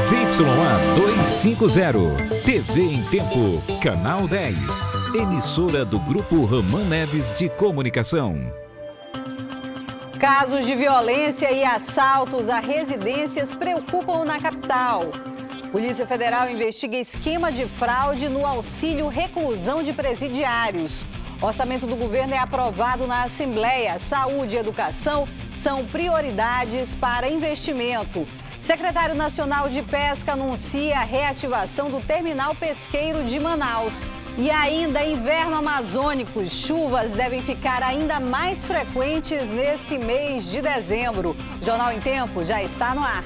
ZYA 250, TV em Tempo, Canal 10, emissora do Grupo Roman Neves de Comunicação. Casos de violência e assaltos a residências preocupam na capital. Polícia Federal investiga esquema de fraude no auxílio reclusão de presidiários. O orçamento do governo é aprovado na Assembleia. Saúde e educação são prioridades para investimento. Secretário Nacional de Pesca anuncia a reativação do terminal pesqueiro de Manaus. E ainda inverno amazônico, chuvas devem ficar ainda mais frequentes nesse mês de dezembro. O Jornal em Tempo já está no ar.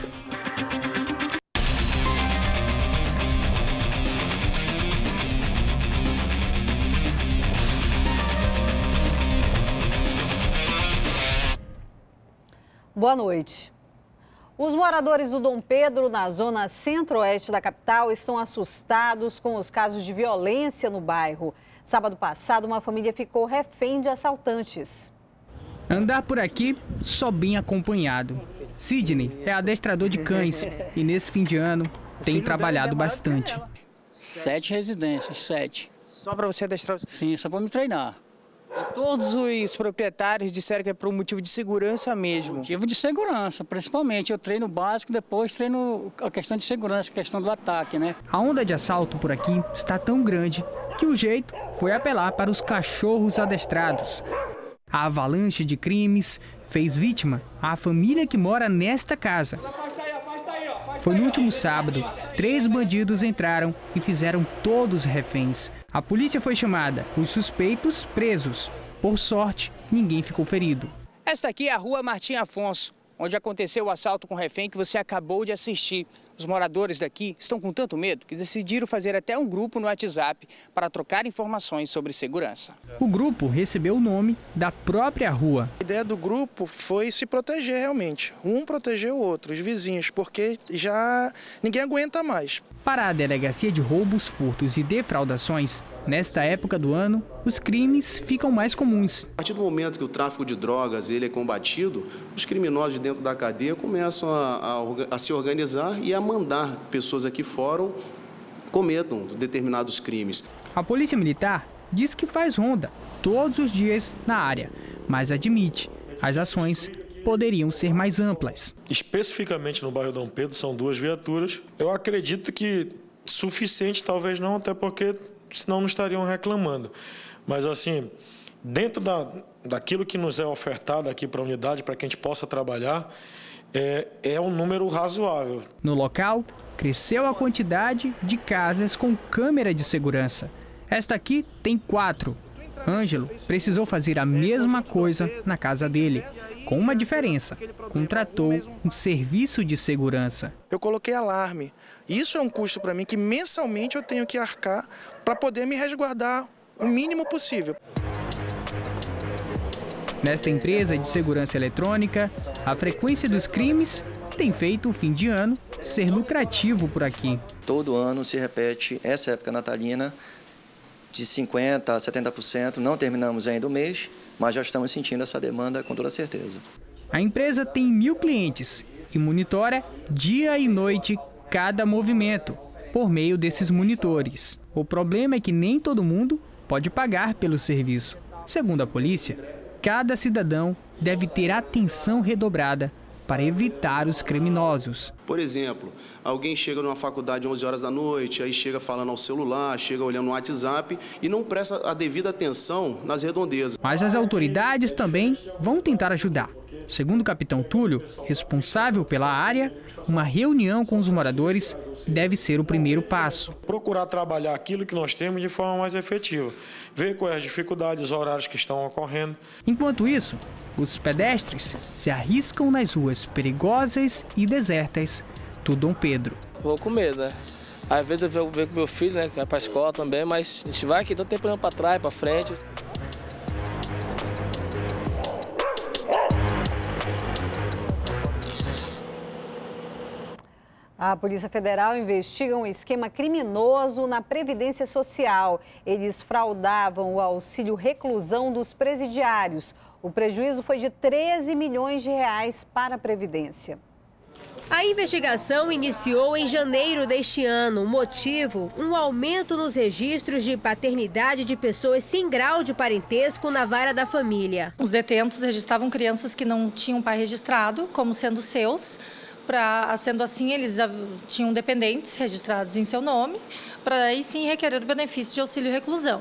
Boa noite. Os moradores do Dom Pedro, na zona centro-oeste da capital, estão assustados com os casos de violência no bairro. Sábado passado, uma família ficou refém de assaltantes. Andar por aqui só bem acompanhado. Sidney é adestrador de cães e nesse fim de ano tem trabalhado bastante. 7 residências, 7. Só para você adestrar? Sim, só para me treinar. Todos os proprietários disseram que é por um motivo de segurança mesmo. Motivo de segurança, principalmente. Eu treino básico, depois treino a questão de segurança, a questão do ataque, né? A onda de assalto por aqui está tão grande que o jeito foi apelar para os cachorros adestrados. A avalanche de crimes fez vítima a família que mora nesta casa. Foi no último sábado, 3 bandidos entraram e fizeram todos reféns. A polícia foi chamada, os suspeitos presos. Por sorte, ninguém ficou ferido. Esta aqui é a rua Martim Afonso, onde aconteceu o assalto com refém que você acabou de assistir. Os moradores daqui estão com tanto medo que decidiram fazer até um grupo no WhatsApp para trocar informações sobre segurança. O grupo recebeu o nome da própria rua. A ideia do grupo foi se proteger realmente, um proteger o outro, os vizinhos, porque já ninguém aguenta mais. Para a Delegacia de Roubos, Furtos e Defraudações, nesta época do ano, os crimes ficam mais comuns. A partir do momento que o tráfico de drogas ele é combatido, os criminosos dentro da cadeia começam a se organizar e a mandar pessoas aqui fora cometam determinados crimes. A Polícia Militar diz que faz ronda todos os dias na área, mas admite, as ações poderiam ser mais amplas. Especificamente no bairro Dom Pedro, são 2 viaturas. Eu acredito que suficiente, talvez não, até porque senão não estariam reclamando. Mas assim, dentro daquilo que nos é ofertado aqui para a unidade, para que a gente possa trabalhar, é um número razoável. No local, cresceu a quantidade de casas com câmera de segurança. Esta aqui tem 4. Ângelo precisou fazer a mesma coisa na casa dele, com uma diferença: contratou um serviço de segurança. Eu coloquei alarme. Isso é um custo para mim que mensalmente eu tenho que arcar para poder me resguardar o mínimo possível. Nesta empresa de segurança eletrônica, a frequência dos crimes tem feito o fim de ano ser lucrativo por aqui. Todo ano se repete essa época natalina de 50% a 70%. Não terminamos ainda o mês, mas já estamos sentindo essa demanda com toda certeza. A empresa tem 1000 clientes e monitora dia e noite cada movimento por meio desses monitores. O problema é que nem todo mundo pode pagar pelo serviço. Segundo a polícia, cada cidadão deve ter atenção redobrada para evitar os criminosos. Por exemplo, alguém chega numa faculdade 11 horas da noite, aí chega falando ao celular, chega olhando no WhatsApp e não presta a devida atenção nas redondezas. Mas as autoridades também vão tentar ajudar. Segundo o capitão Túlio, responsável pela área, uma reunião com os moradores deve ser o primeiro passo. Procurar trabalhar aquilo que nós temos de forma mais efetiva. Ver quais as dificuldades, os horários que estão ocorrendo. Enquanto isso, os pedestres se arriscam nas ruas perigosas e desertas do Dom Pedro. Vou com medo, né? Às vezes eu venho com meu filho, né, que vai para a escola também, mas a gente vai aqui, todo tempo olhando para trás, para frente. A Polícia Federal investiga um esquema criminoso na Previdência Social. Eles fraudavam o auxílio reclusão dos presidiários. O prejuízo foi de 13 milhões de reais para a Previdência. A investigação iniciou em janeiro deste ano. O motivo, um aumento nos registros de paternidade de pessoas sem grau de parentesco na vara da família. Os detentos registravam crianças que não tinham pai registrado como sendo seus. Sendo assim, eles tinham dependentes registrados em seu nome, para aí sim requerer o benefício de auxílio reclusão.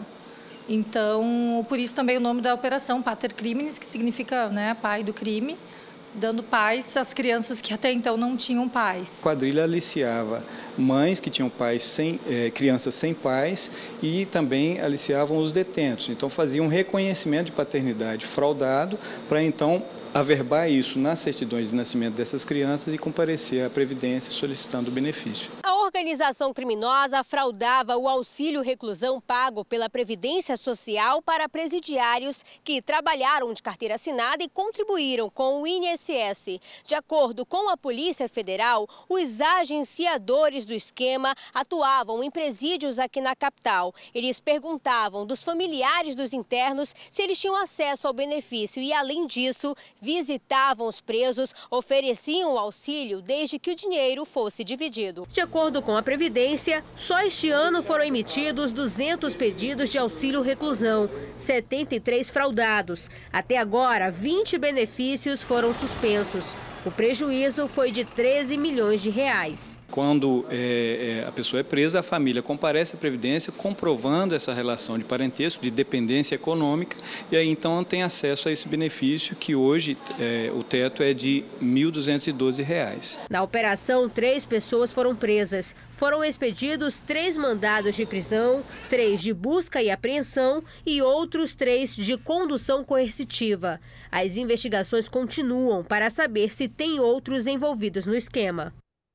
Então, por isso também o nome da operação, Pater Criminis, que significa, né, pai do crime, dando pais às crianças que até então não tinham pais. A quadrilha aliciava mães que tinham pais crianças sem pais e também aliciavam os detentos. Então faziam um reconhecimento de paternidade fraudado para então averbar isso nas certidões de nascimento dessas crianças e comparecer à Previdência solicitando o benefício. A organização criminosa fraudava o auxílio reclusão pago pela Previdência Social para presidiários que trabalharam de carteira assinada e contribuíram com o INSS. De acordo com a Polícia Federal, os agenciadores do esquema atuavam em presídios aqui na capital. Eles perguntavam dos familiares dos internos se eles tinham acesso ao benefício e, além disso, visitavam os presos, ofereciam o auxílio desde que o dinheiro fosse dividido. De acordo com a Previdência, só este ano foram emitidos 200 pedidos de auxílio reclusão, 73 fraudados. Até agora, 20 benefícios foram suspensos. O prejuízo foi de 13 milhões de reais. Quando a pessoa é presa, a família comparece à Previdência comprovando essa relação de parentesco, de dependência econômica, e aí então tem acesso a esse benefício que hoje o teto é de R$ 1.212. Na operação, 3 pessoas foram presas. Foram expedidos 3 mandados de prisão, 3 de busca e apreensão e outros 3 de condução coercitiva. As investigações continuam para saber se tem outros envolvidos no esquema.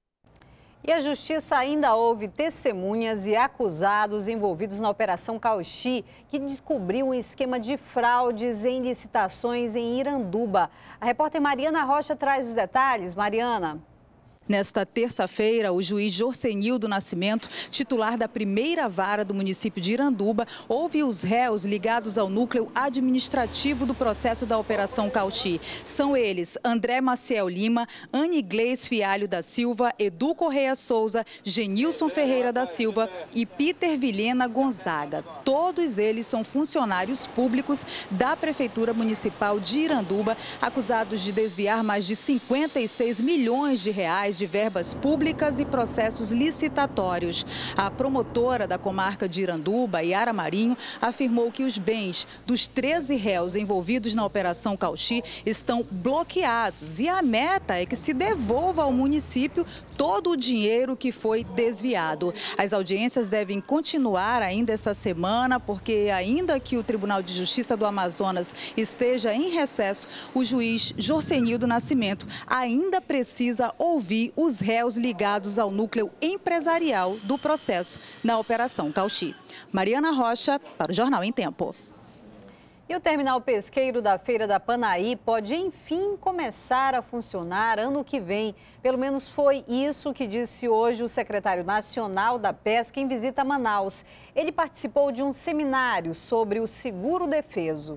E a Justiça ainda houve testemunhas e acusados envolvidos na Operação Cauchi, que descobriu um esquema de fraudes em licitações em Iranduba. A repórter Mariana Rocha traz os detalhes. Mariana. Nesta terça-feira, o juiz Jorcenildo Nascimento, titular da primeira vara do município de Iranduba, ouve os réus ligados ao núcleo administrativo do processo da Operação Cauchi. São eles André Maciel Lima, Aniglês Fialho da Silva, Edu Correia Souza, Genilson Ferreira da Silva e Peter Vilhena Gonzaga. Todos eles são funcionários públicos da Prefeitura Municipal de Iranduba, acusados de desviar mais de 56 milhões de reais de verbas públicas e processos licitatórios. A promotora da comarca de Iranduba, Yara Marinho, afirmou que os bens dos 13 réus envolvidos na Operação Cauchi estão bloqueados e a meta é que se devolva ao município todo o dinheiro que foi desviado. As audiências devem continuar ainda essa semana, porque ainda que o Tribunal de Justiça do Amazonas esteja em recesso, o juiz Jorcenildo Nascimento ainda precisa ouvir os réus ligados ao núcleo empresarial do processo na Operação Cauchi. Mariana Rocha, para o Jornal em Tempo. E o terminal pesqueiro da Feira da Panaí pode, enfim, começar a funcionar ano que vem. Pelo menos foi isso que disse hoje o secretário nacional da Pesca em visita a Manaus. Ele participou de um seminário sobre o seguro defeso.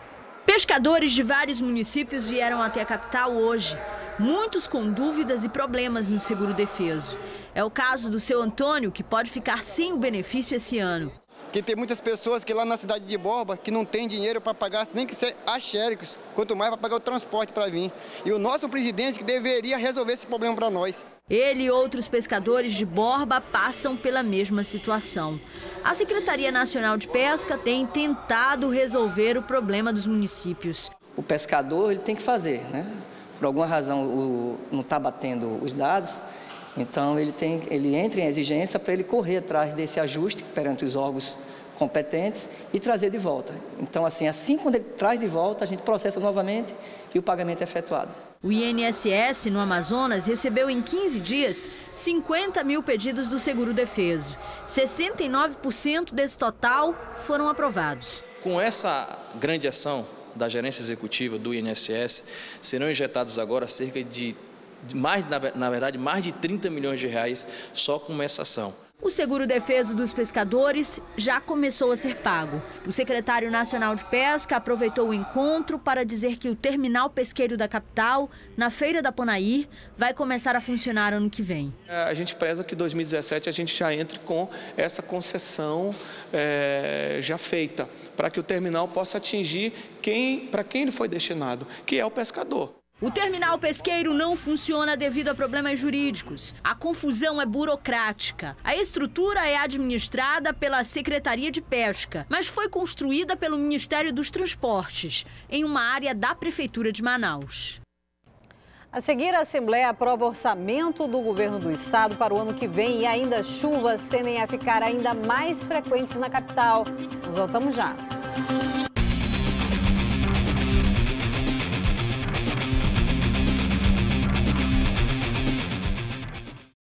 Pescadores de vários municípios vieram até a capital hoje. Muitos com dúvidas e problemas no seguro defeso. É o caso do seu Antônio, que pode ficar sem o benefício esse ano. Que tem muitas pessoas que lá na cidade de Borba que não tem dinheiro para pagar, nem que ser axéricos, quanto mais para pagar o transporte para vir. E o nosso presidente que deveria resolver esse problema para nós. Ele e outros pescadores de Borba passam pela mesma situação. A Secretaria Nacional de Pesca tem tentado resolver o problema dos municípios. O pescador ele tem que fazer, né? Por alguma razão não está batendo os dados, então ele entra em exigência para ele correr atrás desse ajuste perante os órgãos competentes e trazer de volta. Então, assim quando ele traz de volta, a gente processa novamente e o pagamento é efetuado. O INSS no Amazonas recebeu em 15 dias 50 mil pedidos do seguro defeso. 69% desse total foram aprovados. Com essa grande ação da gerência executiva do INSS, serão injetados agora cerca de mais de 30 milhões de reais só com essa ação. O seguro-defeso dos pescadores já começou a ser pago. O secretário nacional de Pesca aproveitou o encontro para dizer que o terminal pesqueiro da capital, na Feira da Ponair, vai começar a funcionar ano que vem. A gente preza que em 2017 a gente já entre com essa concessão já feita, para que o terminal possa atingir para quem ele foi destinado, que é o pescador. O terminal pesqueiro não funciona devido a problemas jurídicos. A confusão é burocrática. A estrutura é administrada pela Secretaria de Pesca, mas foi construída pelo Ministério dos Transportes, em uma área da Prefeitura de Manaus. A seguir, a Assembleia aprova o orçamento do governo do estado para o ano que vem e ainda chuvas tendem a ficar ainda mais frequentes na capital. Nós voltamos já.